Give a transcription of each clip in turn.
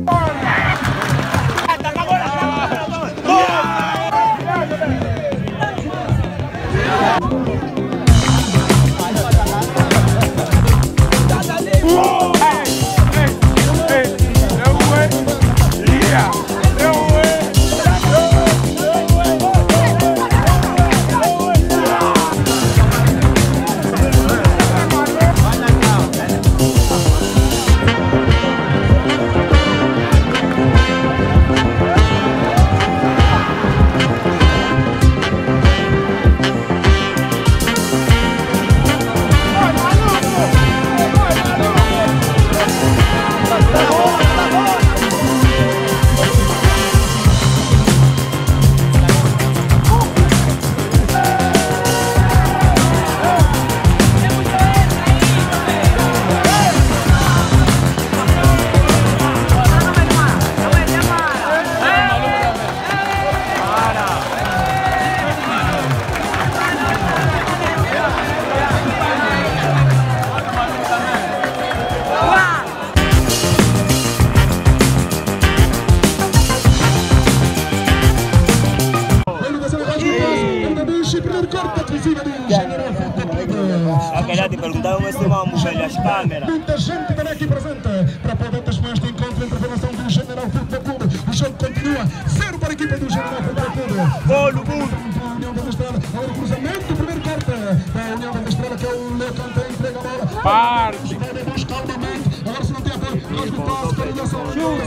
Já te perguntava como estivamos, velho, as câmeras. Muita gente também aqui presente para poder testemunhar este encontro entre a formação do General Futebol Clube. O jogo continua 0 para a equipa do General Futebol Clube. Gol do mundo! A União da Estrela, agora o cruzamento do primeiro corte da União da Estrela, que é o Lecante, entrega a bola. Parte! Vai buscar calmamente, agora se não tem apoio, faz o passo, coordenação.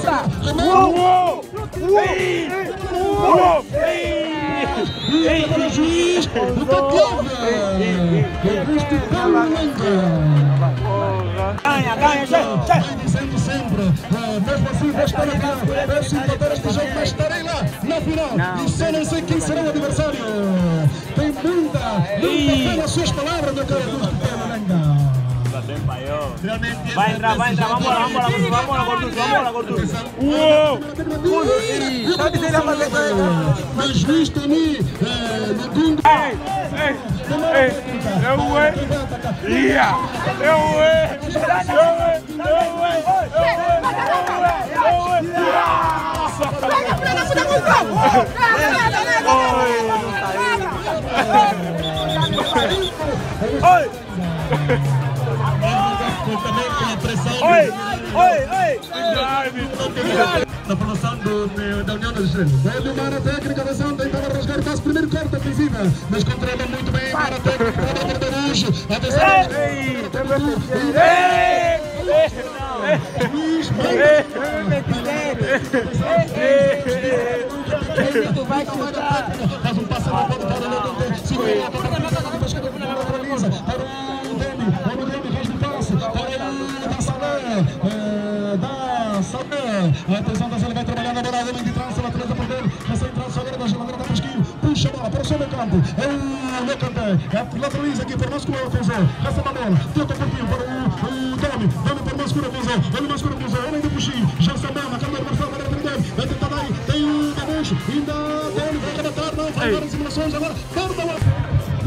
Para o juiz, o Tatiana. Ganha, Vai dizendo sempre, mesmo assim vou estar na final, peço empatar este jogo, mas estarei lá na final e só não sei quem será o adversário. Tem muita fé nas suas palavras, meu caro Augusto Pereira. Vai entrar, vamos lá, Gordura. Mas juiz também, também com a pressão da formação da União das Estrelas. Olha o Mara Técnica avançando, tentava rasgar o passo, primeiro corte aqui em cima, mas controla muito bem Mara Técnica, para o Rouge, atenção, faz um passo na bola para o Lecante, segura a bola, neutraliza, para o Demi, faz o passe, para o Salé, atenção da Salé, vai trabalhando a bola, homem de trânsito, ela transa por dentro, essa entrada agora da geladeira da Pasquinho, puxa a bola para o seu Lecante, é o Lecante, lateraliza aqui para o Mascura Afonso, recebe a bola, toca um pouquinho para o Demi para o Mascura Afonso, olha o Mascura Afonso, homem do Puxinho, já se amarra, a câmera Marcelo, vai tentar daí, tem o Gabucho, ainda Demi, vai rematar, não, vai dar as simulações agora, para o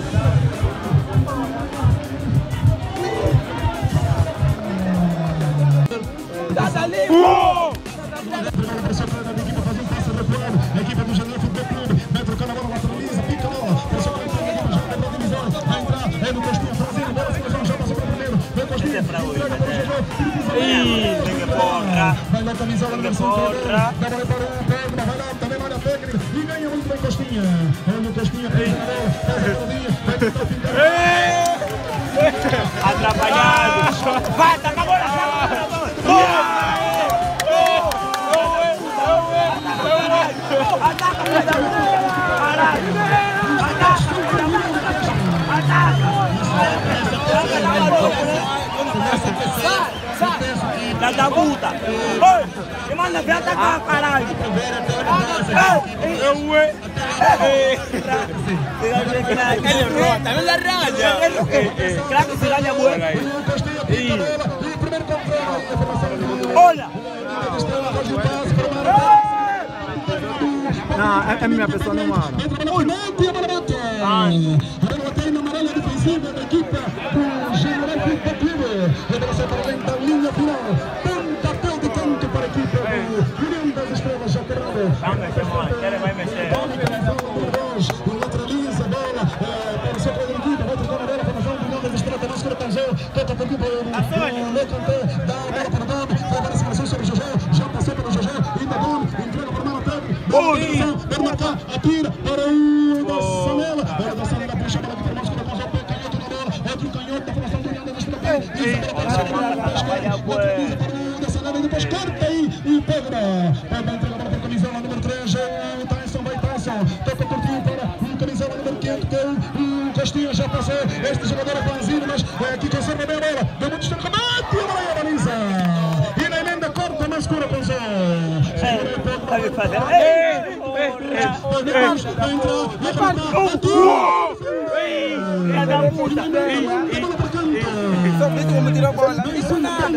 a equipe do General Futebol Clube vai trocando a bola, lateraliza, pica a bola, pressão para a equipe da divisão, vai entrar, é no Costinho, Franzinho, bola simulação, já passou para o primeiro, vem Costinho, entrega para o Jogou, vai lá camisola, dá bola para o Pedro, vai lá, também vai na técnica, e ganha muito bem Costinha, é no Costinha, faz a bolinha, vai tentar pintar. Atrapalhado! Vai, tá acabou a da puta! Oi! Que manda vir atacar, caralho! También la raya. Claro que se raya bueno. Olha! Não, é minha pessoa não mano. Tem na amarela defensiva da equipe do General Futebol Clube. Revelação para a linha final. Tem papel de canto para a equipe Vai mexer, mano. Quer vai mexer. Lateraliza a bola. Para o seu colega de equipe. Vai trocar a bola para o João Pinhão. Destrata na esquerda para o Zé. Toca para o equipe. Le Kanté. Dá a bola para o Dome. Vai para a separação sobre o Jogé. Já passou para o Jogé. Ainda Dome. Entrega para o Malateiro. Para marcar. Atira para o da Sanela. Para da Sanela. Puxa a bola aqui para o Moscou. Canhoto na bola. Outro canhoto da formação do União da Estrela. E depois corta aí e pega. Pega a entrega para a camisola número 3. O Tyson vai Tyson. Toca curtinho para o camisola número 500. Que o Castilho já passou. Este jogador é Panzino, mas aqui conserva bem a bola. Deu muito estancamento e a bola é a baliza. E na emenda corta mais escura com o Zé. Vai fazer. Filha da puta. Só viste como tirou a bola. Não isso nada.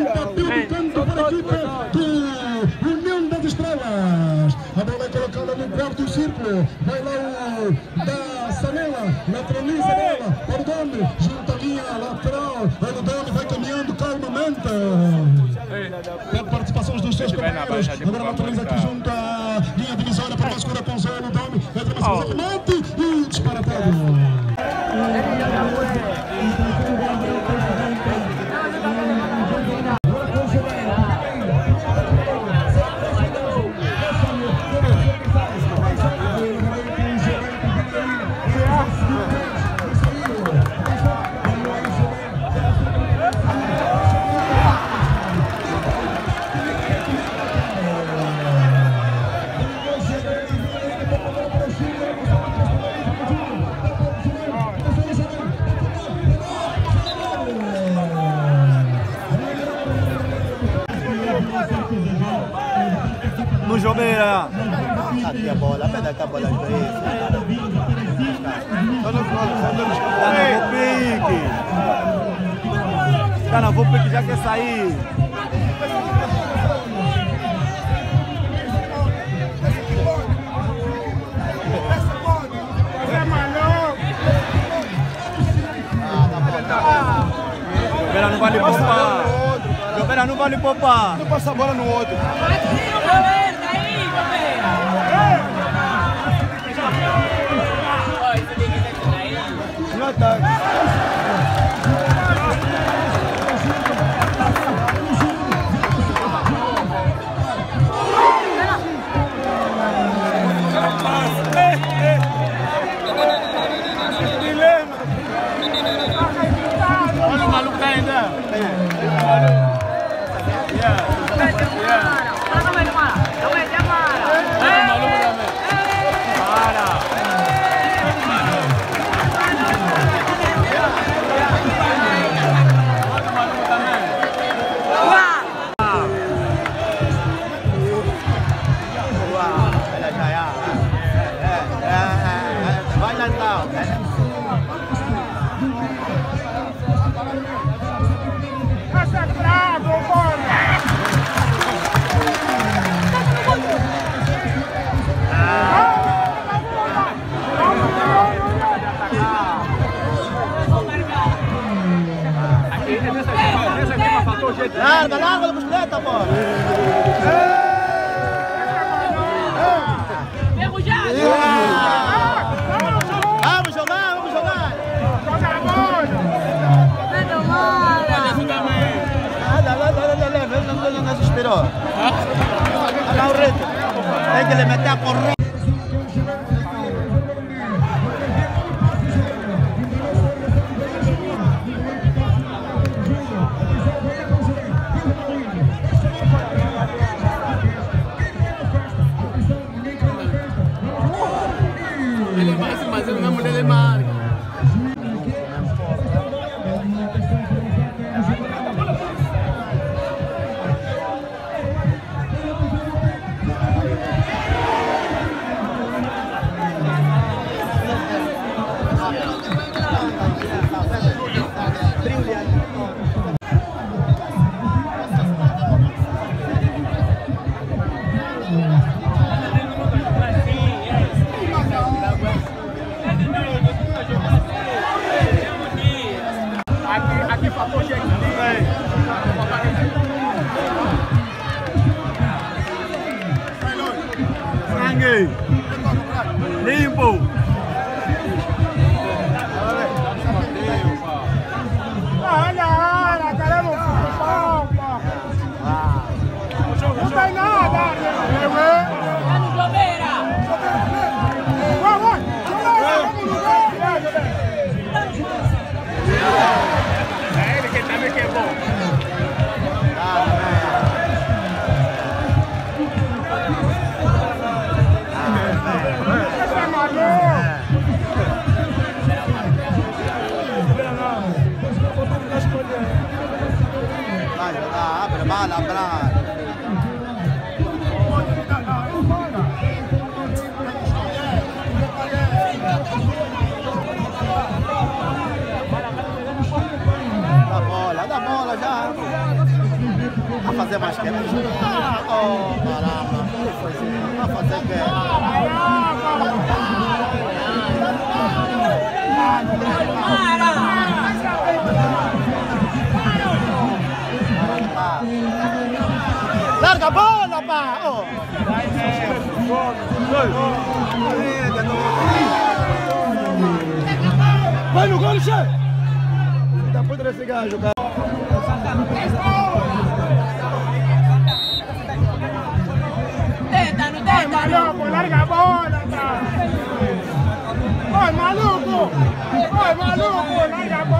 União das Estrelas. A bola é colocada no quarto círculo. Vai lá o da Sanela. Lateraliza a bola para o Dome. Junta a linha lateral. O Dome vai caminhando calmamente. Pede participações dos seus companheiros. Agora lateraliza aqui junto à linha divisória para a escura com o Dome. Entra mais remate e disparatado. No Jobeira. Aqui a bola, pega a bola de vez. Tá na vou pique já quer sair. Jobeira não vale poupar. Jobeira não vale poupar. Não passa a bola no outro. No ataque. Olha o maluco ainda. Larga, larga a bicicleta, pô. Vamos jogar, vamos jogar. Não desesperou. Olha o reto. Tem que lhe meter a correr. Mas ele mesmo dele marca. Sangue. Limpo. Olha, queremos futebol, pô. Não tem nada. É ele que também que é bom. Bala, bala. Dá bola já. Vai fazer mais quebra. Oh, caramba. Vai fazer o quê? Larga a bola, pá! Oh. Vai no gol, chefe! Tá podre esse gajo, cara. Vai, maluco, larga a bola, pá! Vai, maluco! Vai, maluco, larga a bola!